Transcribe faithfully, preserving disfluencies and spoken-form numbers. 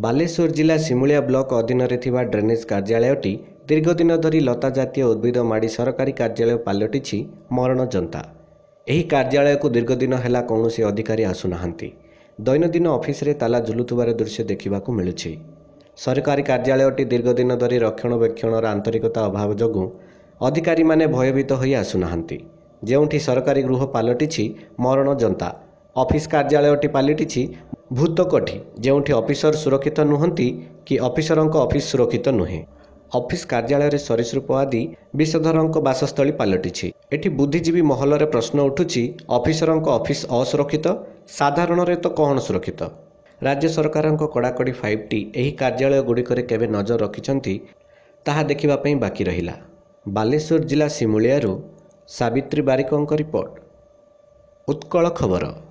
ବାଲେଶ୍ୱର ଜିଲ୍ଲା ସିମୁଳିଆ ବ୍ଲକ ଅଧୀନରେ ଥିବା ଡ୍ରେନେଜ କାର୍ଯ୍ୟାଳୟଟି ଦୀର୍ଘଦିନ ଧରି ଲତା ଜାତୀୟ ଉଦ୍ଭିଦ ମାଡ଼ି ସରକାରୀ କାର୍ଯ୍ୟାଳୟ ପାଲଟିଛି ମରଣ ଯନ୍ତା। ଏହି କାର୍ଯ୍ୟାଳୟକୁ ଦୀର୍ଘଦିନ ହେଲା କୌଣସି ଅଧିକାରୀ ଆସୁନାହାନ୍ତି। ଦୈନନ୍ଦିନ ଅଫିସରେ ତାଲା ଝୁଲୁଥିବାର ଦୃଶ୍ୟ ଦେଖିବାକୁ ମିଳୁଛି। ସରକାରୀ କାର୍ଯ୍ୟାଳୟଟି ଦୀର୍ଘଦିନ ଧରି ରକ୍ଷଣାବେକ୍ଷଣର ଆନ୍ତରିକତା ଅଭାବ ଯୋଗୁଁ ଅଧିକାରୀମାନେ ଭୟଭୀତ ହୋଇ ଆସୁନାହାନ୍ତି। ଯେଉଁଠି ସରକାରୀ ଗୃହ ପାଲଟିଛି ମରଣ ଯନ୍ତା, ଅଫିସ କାର୍ଯ୍ୟାଳୟଟି ପାଲଟିଛି ଭୂତକୋଠି, ଯେଉଁଠି ଅଫିସର ସୁରକ୍ଷିତ ନୁହନ୍ତି କି ଅଫିସରଙ୍କ ଅଫିସ ସୁରକ୍ଷିତ ନୁହେଁ। ଅଫିସ କାର୍ଯ୍ୟାଳୟରେ ସରୀସୃପ ଆଦି ବିଷଧରଙ୍କ ବାସସ୍ଥଳୀ ପାଲଟିଛି। ଏଠି ବୁଦ୍ଧିଜୀବୀ ମହଲରେ ପ୍ରଶ୍ନ ଉଠୁଛି, ଅଫିସରଙ୍କ ଅଫିସ ଅସୁରକ୍ଷିତ, ସାଧାରଣରେ ତ କ'ଣ ସୁରକ୍ଷିତ? ରାଜ୍ୟ ସରକାରଙ୍କ କଡ଼ାକଡ଼ି ଫାଇଭ୍ ଟି ଏହି କାର୍ଯ୍ୟାଳୟ ଗୁଡ଼ିକରେ କେବେ ନଜର ରଖିଛନ୍ତି ତାହା ଦେଖିବା ପାଇଁ ବାକି ରହିଲା। ବାଲେଶ୍ୱର ଜିଲ୍ଲା ସିମୁଳିଆରୁ ସାବିତ୍ରୀ ବାରିକଙ୍କ ରିପୋର୍ଟ, ଉତ୍କଳ ଖବର।